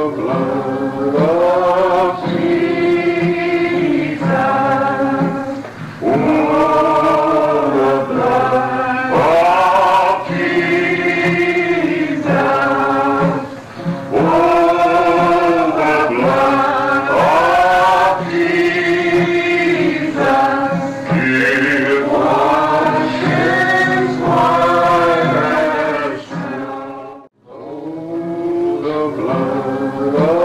blood of Jesus. Oh, the blood of Jesus. Oh, the blood of Jesus. It washes white as snow. Oh, the blood of